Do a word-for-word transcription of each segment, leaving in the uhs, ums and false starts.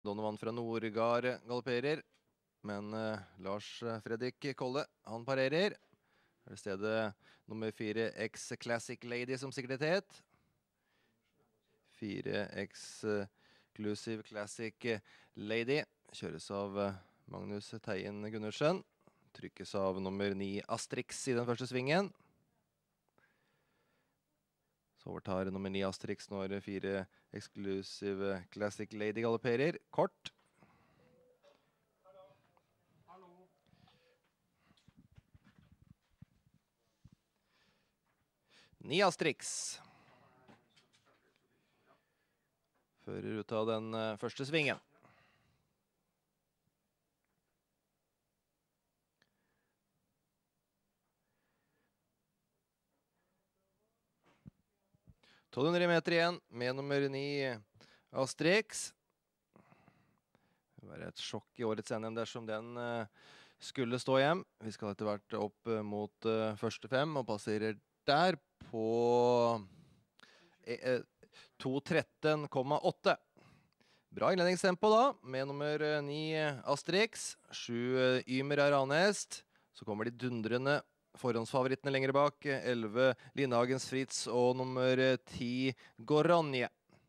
Donovan fra Nordgard galopperer, men uh, Lars Fredrik Kolle, han parerer. Er det stedet nummer fire X Classic Lady som sikkerhet. fire Exclusive Classic Lady kjøres av Magnus Teien Gundersen. Trykkes av nummer ni Asterix i den første svingen. Så overtar nummer ni Asterix når fire Exclusive Classic Lady galopperer. Kort. ni Asterix. Fører ut av den første svingen. tolv hundre meter igjen med nummer ni Asterix. Det vil være et sjokk i årets N M dersom den skulle stå hjem. Vi skal etter hvert opp mot første fem og passerer der på to tretten komma åtte. Bra innledningstempo da, med nummer ni Asterix. sju Ymer er anest. Så kommer de dundrende forhåndsfavorittene lenger bak. elleve Lindhagens Fritz og nummer ti Goronje.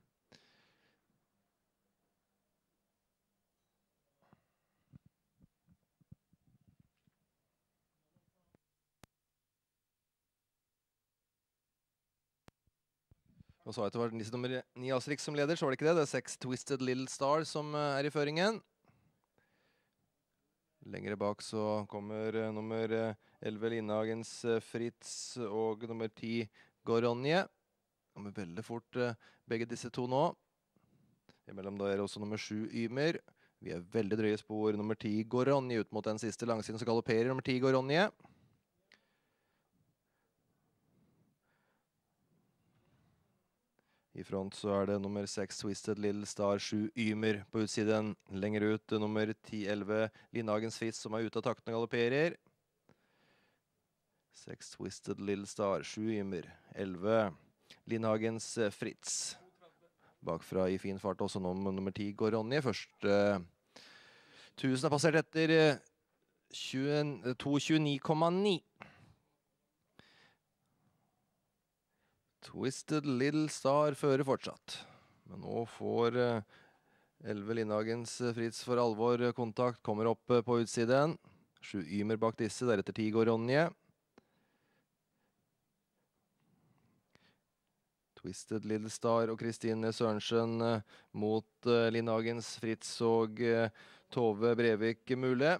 Og så etter hvert nummer ni Asterix som leder, så var det ikke det. Det er seks Twisted Little Star som er i føringen. Lengre bak så kommer nummer elleve Lindhagens Fritz og nummer ti Goronje. Kommer veldig fort begge disse to nå. Imellom da er også nummer sju Ymer. Vi er veldig drøye spor nummer ti Goronje ut mot den siste langsiden, så galopperer nummer ti Goronje. I front så er det nummer seks Twisted Little Star, sju Ymer på utsiden. Lenger ut nummer ti elleve Lindhagens Fritz som er ute av takten og galopperer. seks Twisted Little Star, sju Ymer, elleve Lindhagens Fritz. Bakfra i fin fart også nå med nummer ti Goronje. Første tusen er passert etter to tjueni komma ni. Twisted Little Star fører fortsatt. Men nå får elleve Lindhagens Fritz for alvor kontakt. Kommer opp på utsiden. sju Ymer bak disse, deretter ti Goronje. Twisted Little Star og Kristine Sørensen mot Lindhagens Fritz og Tove Brevik Mule.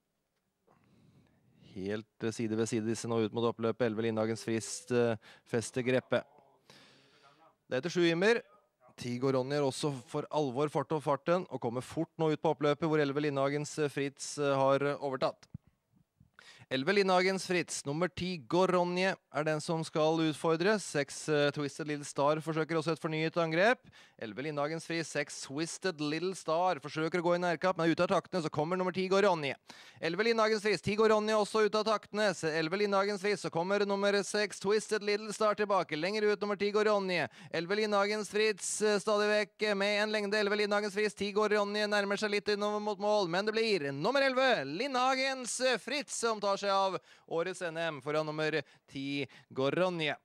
Helt side ved side disse nå ut mot oppløpet. elleve Lindhagens Fritz fester greppet. Det heter sju Ymer. ti Goronje er også for alvor fart og farten, og kommer fort nå ut på oppløpet, hvor elleve Lindhagens Fritz har overtatt. elleve Lindhagens Fritz, nummer ti Goronje er den som skal utfordre. seks Twisted Little Star forsøker også et fornyet angrep. elleve Lindhagens Fritz, seks Twisted Little Star forsøker å gå i nærkapp, men er ute av taktene, så kommer nummer ti Goronje. elleve Lindhagens Fritz, ti Goronje også ute av taktene. elleve Lindhagens Fritz, så kommer nummer seks Twisted Little Star tilbake. Lenger ut nummer ti Goronje. elleve Lindhagens Fritz stadig vekk med en lengde. elleve Lindhagens Fritz, ti Goronje nærmer seg litt innover mot mål, men det blir nummer elleve Lindhagens Fritz som tar seg av årets N M foran nummer ti Goronje.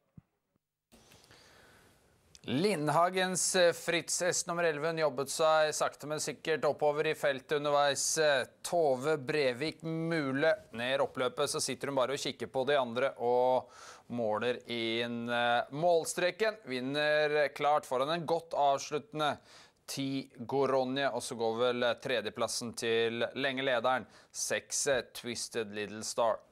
Lindhagens Fritz, S nummer elleve, jobbet seg sakte men sikkert oppover i feltet underveis. Tove Brevik Mule ned oppløpet, så sitter hun bare og kikker på de andre og måler inn målstreken. Vinner klart foran en godt avsluttende ti Goronje, og så går vel tredjeplassen til lenge lederen, seks Twisted Little Star.